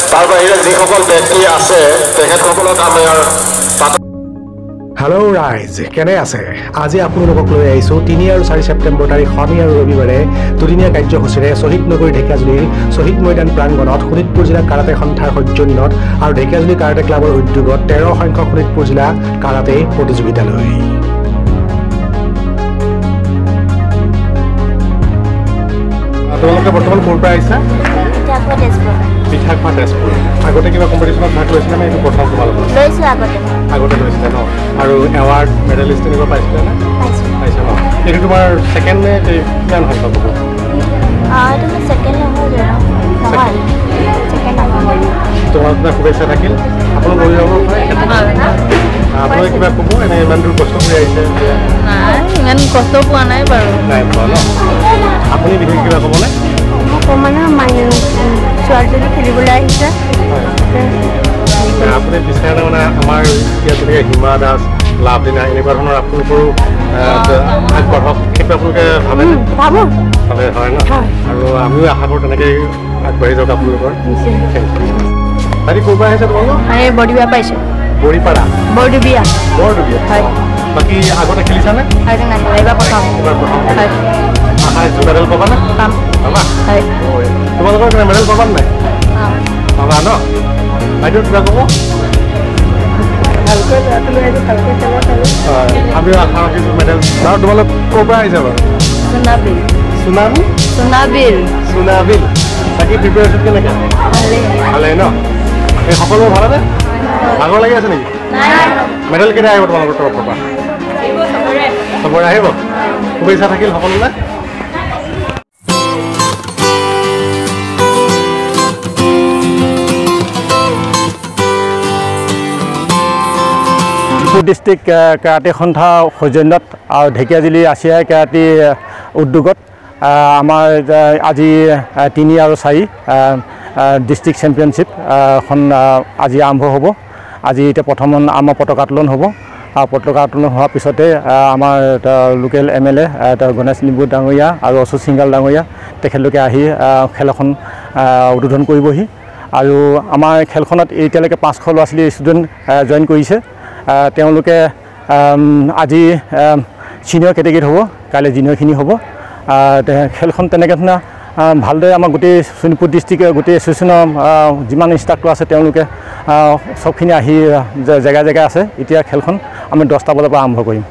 তাৰ বাহিৰে যিসকল ব্যক্তি আছে তেখেতসকলক আমাৰ হেল্ল' ৰাইজ, কেনে আছে? আজি আপোনালোকক লৈ আহিছোঁ 3 আৰু 4 ছেপ্টেম্বৰ তাৰিখ শনি আৰু ৰবিবাৰে দুদিনীয়া কাৰ্যসূচীৰে শ্বহীদ নগৰী ঢেকিয়াজুলিৰ শ্বহীদ মৈদান প্ৰাংগণত শোণিতপুৰ জিলা কাৰাটে সন্থাৰ সৌজন্যত আৰু ঢেকিয়াজুলি কাৰাটে ক্লাবৰ উদ্যোগত 13 সংখ্যক শোণিতপুৰ জিলা কাৰাটে প্ৰতিযোগিতালৈ। তোমালোকে বৰ্তমান ক'ৰ পৰা আহিছা? পিঠাখোৱা তেজপুৰ। আগতে কিবা কম্পিটিশ্যনত ভাগ লৈছিলে নে? এইটো প্ৰথম তোমালোকৰ? লৈছোঁ আগতে লৈছিলে ন? আৰু এৱাৰ্ড মেডেলিষ্ট এনেকুৱা পাইছিলে নে? পাইছে ন? এইটো তোমাৰ ছেকেণ্ড নে কিমান হয় পাব? তোমাৰ শুভেচ্ছা থাকিল। আপোনালোক লৈ যাব পাৰে। আপোনালোকে কিবা ক'ব? এনে ইমান দূৰ কষ্ট কৰি আহিছে? ইমান কষ্ট পোৱা নাই বাৰু। নাই পোৱা ন? আপুনি বিশেষ কিবা ক'বনে? ছোৱালীজনী খেলিবলৈ আহিছে। আপুনি বিচাৰে মানে আমাৰ এতিয়া যেনেকৈ হিমা দাস, লাভলীনা এনেকুৱা ধৰণৰ আপোনালোকৰো আগবাঢ়ক সেইটো আপোনালোকে ভাবেনে? ভাবে হয় ন? আৰু আমিও আশা কৰোঁ তেনেকৈ আগবাঢ়ি যাওক আপোনালোকৰ। বাকী ক'ৰ পৰা আহিছে তোমালোক? বৰদুবিয়া পাইছোঁ। বৰিপাৰা? বৰদুবিয়া। হয়। বাকী আগতে খেলিছানে? এইবাৰ প্ৰথম। আশা ৰাখিছোঁ মেডেল পাবানে? পাবা? তোমালোকৰ মেডেল পাবা নাই? পাবা ন? বাইদেউ কিবা ক'ব? আমিও আশা ৰাখিছোঁ মেডেল। আৰু তোমালোক ক'ৰ পৰা আহিছে বাৰু? সোণাবিল। বাকী প্ৰিপেৰেশ্যন কেনেকৈ? ভালেই ন? এই সকলো ভালেনে? ভাগৰ লাগি আছে নেকি? মেডেল কেতিয়া আহিব তোমালোকৰ তৰফৰ পৰা? চবৰে আহিব? শুভেচ্ছা থাকিল সকলোলৈ। ডিষ্ট্ৰিক্ট কাৰাটে সন্থাৰ সৌজন্যত আৰু ঢেকিয়াজুলি আছিয়াই কাৰাটে উদ্যোগত আমাৰ আজি 3 আৰু 4 ডিষ্ট্ৰিক্ট চেম্পিয়নশ্বিপ আজি আৰম্ভ হ'ব। আজি এতিয়া প্ৰথম আমাৰ পতাকা উত্তোলন হ'ব। আৰু পতাকা উত্তোলন হোৱাৰ পিছতে আমাৰ লোকেল MLA গণেশ লিম্বু ডাঙৰীয়া আৰু অচ্যুত সিংগাল ডাঙৰীয়া তেখেতলোকে আহি খেল এখন উদ্বোধন কৰিবহি। আৰু আমাৰ খেলখনত এতিয়ালৈকে 500 ল'ৰা ছোৱালী ষ্টুডেণ্ট জইন কৰিছে। তেওঁলোকে আজি ছিনিয়ৰ কেটেগৰীত হ'ব, কাইলৈ জুনিয়ৰখিনি হ'ব। খেলখন তেনেকৈ ধৰণে ভালদৰে আমাৰ গোটেই শোণিতপুৰ ডিষ্ট্ৰিক্টৰ গোটেই এছ'চিয়েশ্যনৰ যিমান ইনষ্ট্ৰাক্টৰ আছে তেওঁলোকে চবখিনি আহি জেগাই আছে। এতিয়া খেলখন আমি 10টা বজাৰ পৰা আৰম্ভ কৰিম।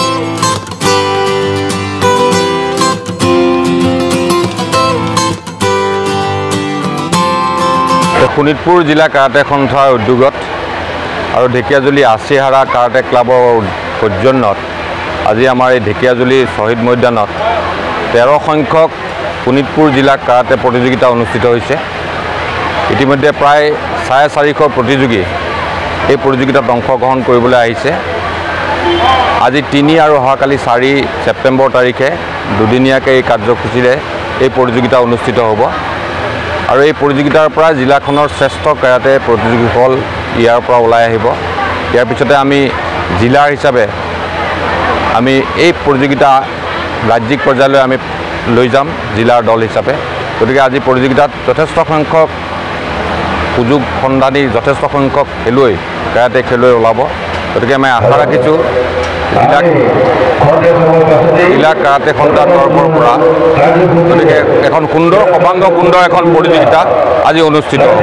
শোণিতপুৰ জিলা কাৰাটে সন্থাৰ উদ্যোগত আৰু ঢেকিয়াজুলি আছিহাৰা কাৰাটে ক্লাবৰ সৌজন্যত আজি আমাৰ এই ঢেকিয়াজুলি শ্বহীদ মৈদানত 13 সংখ্যক শোণিতপুৰ জিলা কাৰাটে প্ৰতিযোগিতা অনুষ্ঠিত হৈছে। ইতিমধ্যে প্ৰায় 450 প্ৰতিযোগী এই প্ৰতিযোগিতাত অংশগ্ৰহণ কৰিবলৈ আহিছে। আজি 3 আৰু অহাকালি 4 ছেপ্টেম্বৰ তাৰিখে দুদিনীয়াকৈ এই কাৰ্যসূচীৰে এই প্ৰতিযোগিতা অনুষ্ঠিত হ'ব। আৰু এই প্ৰতিযোগিতাৰ পৰা জিলাখনৰ শ্ৰেষ্ঠ কাৰাটে প্ৰতিযোগীসকল ইয়াৰ পৰা ওলাই আহিব। ইয়াৰ পিছতে আমি জিলাৰ হিচাপে আমি এই প্ৰতিযোগিতা ৰাজ্যিক পৰ্যায়লৈ আমি লৈ যাম জিলাৰ দল হিচাপে। গতিকে আজি প্ৰতিযোগিতাত যথেষ্ট সংখ্যক সুযোগ সন্ধানী যথেষ্ট সংখ্যক কাৰাটে খেলুৱৈ ওলাব। গতিকে আমি আশা ৰাখিছোঁ জিলা কাৰাটে সন্থাৰ তৰফৰ পৰা গতিকে এখন সুন্দৰ সৰ্বাংগ সুন্দৰ এখন প্ৰতিযোগিতা আজি অনুষ্ঠিত হ'ব।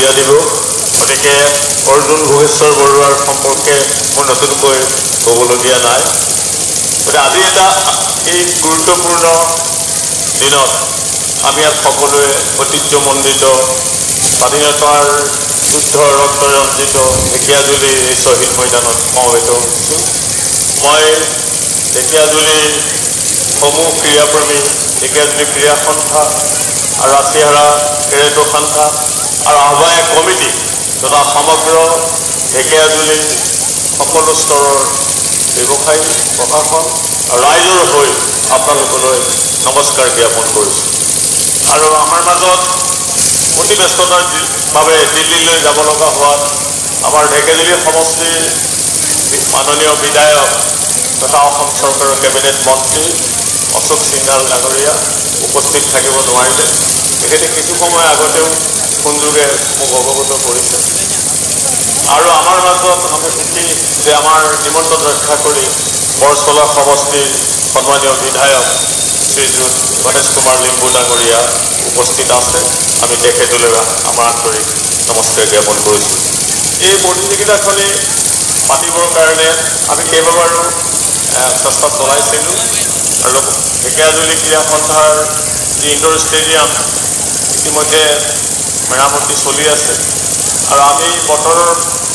মৰিয়া দিৱস গতিকে অৰ্জুন ভোগেশ্বৰ বৰুৱাৰ সম্পৰ্কে মোৰ নতুনকৈ ক'বলগীয়া নাই গতিকে আজি এটা এই গুৰুত্বপূৰ্ণ দিনত আমি ইয়াত সকলোৱে ঐতিহ্যমণ্ডিত স্বাধীনতাৰ যুদ্ধ ৰক্তৰঞ্জিত ঢেকীয়াজুলিৰ এই শ্বহীদ মৈদানত সমবেত হৈছোঁ মই ঢেকীয়াজুলিৰ সমূহ ক্ৰীড়াপ্ৰেমী ঢেকীয়াজুলি ক্ৰীড়া সন্থা আৰু ৰাছিহাৰা কেৰেটো সন্থা আৰু আহ্বায়ক কমিটি তথা সমগ্ৰ ঢেকীয়াজুলিৰ সকলো স্তৰৰ ব্যৱসায়ী প্ৰশাসন আৰু ৰাইজৰ হৈ আপোনালোকলৈ নমস্কাৰ জ্ঞাপন কৰিছোঁ আৰু আমাৰ মাজত অতি ব্যস্ততাৰ বাবে দিল্লীলৈ যাব লগা হোৱাত আমাৰ ঢেকীয়াজুলি সমষ্টিৰ মাননীয় বিধায়ক তথা অসম চৰকাৰৰ কেবিনেট মন্ত্ৰী অশোক সিংঘাল ডাঙৰীয়া উপস্থিত থাকিব নোৱাৰিলে তেখেতে কিছু সময় আগতেও ফোনযোগে মোক অৱগত কৰিছে আৰু আমাৰ মাজত আমি সুখী যে আমাৰ নিমন্ত্ৰণ ৰক্ষা কৰি বৰচলা সমষ্টিৰ সন্মানীয় বিধায়ক শ্ৰীযুত গণেশ কুমাৰ লিম্বু ডাঙৰীয়া উপস্থিত আছে আমি তেখেতলৈ আমাৰ আন্তৰিক নমস্কাৰ জ্ঞাপন কৰিছোঁ এই প্ৰতিযোগিতাখনি পাতিবৰ কাৰণে আমি কেইবাবাৰো চেষ্টা চলাইছিলোঁ আৰু ঢেকীয়াজুলি ক্ৰীড়া সন্থাৰ যি ইনডোৰ ষ্টেডিয়াম ইতিমধ্যে মেৰামতি চলি আছে আৰু আমি বতৰৰ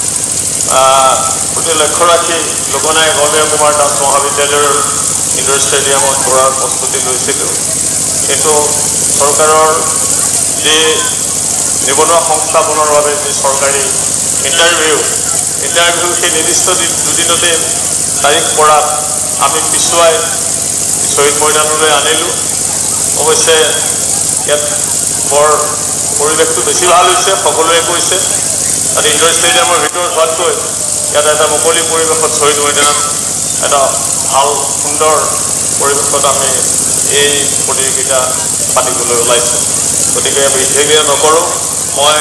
প্ৰতি লক্ষ্য ৰাখি লোকনায়ক অমীয় কুমাৰ দাস মহাবিদ্যালয়ৰ ইনডোৰ ষ্টেডিয়ামত কৰাৰ প্ৰস্তুতি লৈছিলোঁ কিন্তু চৰকাৰৰ যি নিবনুৱা সংস্থাপনৰ বাবে যি চৰকাৰী ইণ্টাৰভিউ সেই নিৰ্দিষ্ট দুদিনতে তাৰিখ পৰাত আমি পিছুৱাই শ্বহীদ মৈদানলৈ আনিলোঁ অৱশ্যে ইয়াত বৰ পৰিৱেশটো বেছি ভাল হৈছে সকলোৱে কৈছে তাত ইনডোৰ ষ্টেডিয়ামৰ ভিতৰত হোৱাতকৈ ইয়াত এটা মুকলি পৰিৱেশত শ্বহীদ মৈদানত এটা ভাল সুন্দৰ পৰিৱেশত আমি এই প্ৰতিযোগিতা পাতিবলৈ ওলাইছোঁ গতিকে বিশেষ নকৰোঁ মই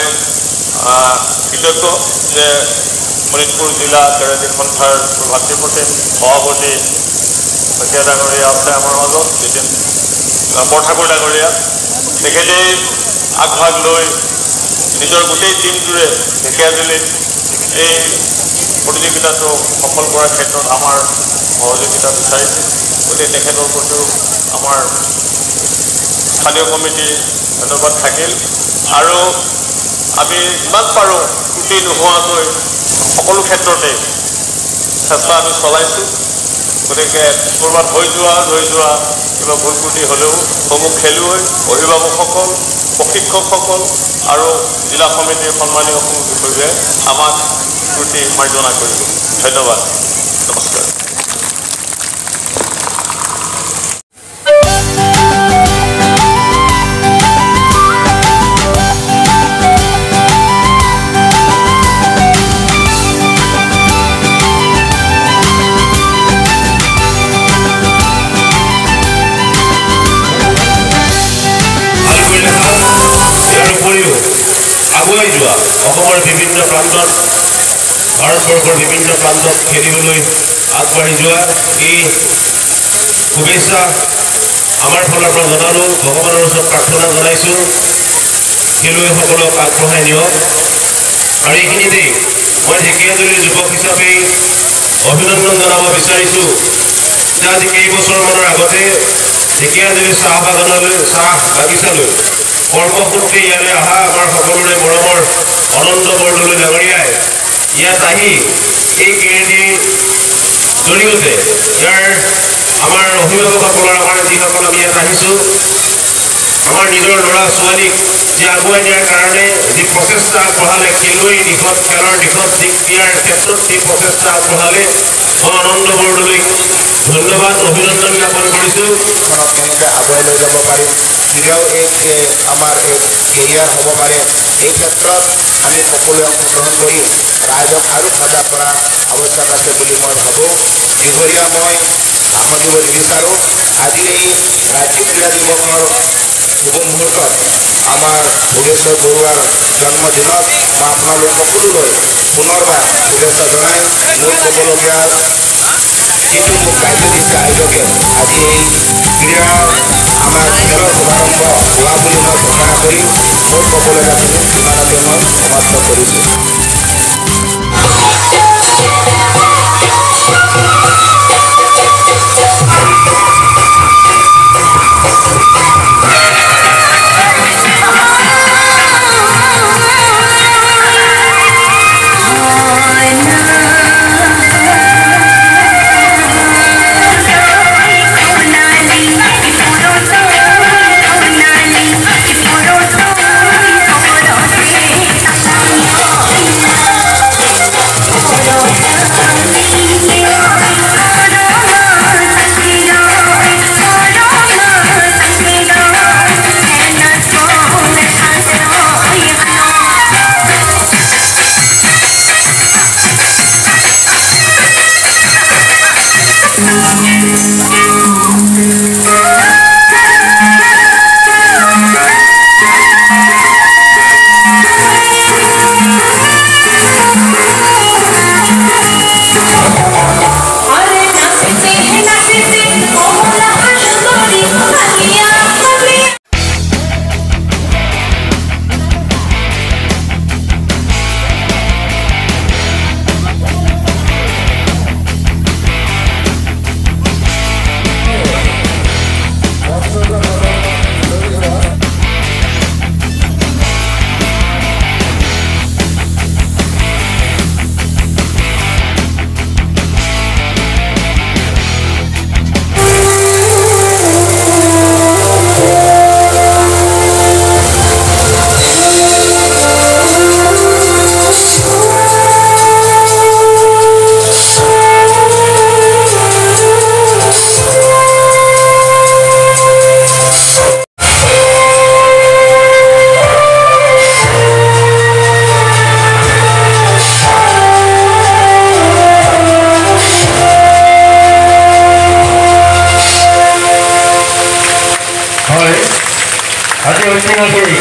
কৃতজ্ঞ যে শোণিতপুৰ জিলা কেৰাটে সন্থাৰ ভাতৃপ্ৰতিম সভাপতি শইকীয়া ডাঙৰীয়া আছে আমাৰ মাজত যিদিন বৰঠাকুৰ ডাঙৰীয়া তেখেতেই আগভাগ লৈ নিজৰ গোটেই টিমটোৰে ঢেকীয়াজুলিত এই প্ৰতিযোগিতাটো সফল কৰাৰ ক্ষেত্ৰত আমাৰ সহযোগিতা বিচাৰিছে গতিকে তেখেতৰ প্ৰতিও আমাৰ স্থানীয় কমিটিৰ ধন্যবাদ থাকিল আৰু আমি যিমান পাৰোঁ ত্ৰুটি নোহোৱাকৈ সকলো ক্ষেত্ৰতে চেষ্টা আমি চলাইছোঁ গতিকে ক'ৰবাত হৈ যোৱা কিবা ভুল ত্ৰুটি হ'লেও সমূহ খেলুৱৈ অভিভাৱকসকল প্ৰশিক্ষকসকল আৰু জিলা সমিতিৰ সন্মানীয় সমূহ বিষয়ে আমাক ত্ৰুটি মাৰ্জনা কৰিব ধন্যবাদ নমস্কাৰ আগুৱাই যোৱা অসমৰ বিভিন্ন প্ৰান্তত ভাৰতবৰ্ষৰ বিভিন্ন প্ৰান্তত খেলিবলৈ আগবাঢ়ি যোৱা এই শুভেচ্ছা আমাৰ ফালৰ পৰা জনালোঁ ভগৱানৰ ওচৰত প্ৰাৰ্থনা জনাইছোঁ খেলুৱৈসকলক আগবঢ়াই নিয়ক আৰু এইখিনিতেই মই ঢেকীয়াজুলিৰ যুৱক হিচাপে অভিনন্দন জনাব বিচাৰিছোঁ যে আজি কেইবছৰমানৰ আগতে ঢেকীয়াজুলি চাহ বাগিচালৈ কৰ্মসূত্ৰে ইয়ালৈ অহা আমাৰ সকলোৰে মৰমৰ অনন্ত বৰদলৈ ডাঙৰীয়াই ইয়াত আহি এই কেৰেটিৰ জৰিয়তে ইয়াৰ আমাৰ অভিভাৱকসকলৰ আমাৰ যিসকল আমি ইয়াত আহিছোঁ আমাৰ নিজৰ ল'ৰা ছোৱালীক যে আগুৱাই নিয়াৰ কাৰণে যি প্ৰচেষ্টা আগবঢ়ালে খেলুৱৈৰ দিশত খেলৰ দিশত দিয়াৰ ক্ষেত্ৰত যি প্ৰচেষ্টা আগবঢ়ালে মই অনন্ত বৰদলৈক ধন্যবাদ অভিনন্দন জ্ঞাপন কৰিছোঁ কেনেকৈ আগুৱাই লৈ যাব পাৰিম ক্ৰীড়াও এক আমাৰ এক কেৰিয়াৰ হ'ব পাৰে এই ক্ষেত্ৰত আমি সকলোৱে অংশগ্ৰহণ কৰি ৰাইজক আৰু সজাগ কৰা আৱশ্যক আছে বুলি মই ভাবোঁ দীঘলীয়া মই ভাষণ দিব নিবিচাৰোঁ আজি এই ৰাজ্যিক ক্ৰীড়া দিৱসৰ শুভ মুহূৰ্তত আমাৰ ভোগেশ্বৰ বৰুৱাৰ জন্মদিনত মই আপোনালোক সকলোলৈ পুনৰবাৰ শুভেচ্ছা জনাই মোৰ ক'বলগীয়া যিটো মোক কাৰ্যসূচী আয়োজকে আজি এই ক্ৰীড়া আমাৰ খেলৰ শুভাৰম্ভ হোৱা বুলি মই ঘোষণা কৰি মোৰ ক'বলৈ ৰাখিছোঁ ইমানতে মই সমাপ্ত কৰিছোঁ। আজি ঐতিহাসিক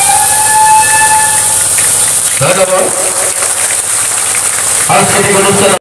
ধন্যবাদ সাংস্কৃতিক অনুষ্ঠান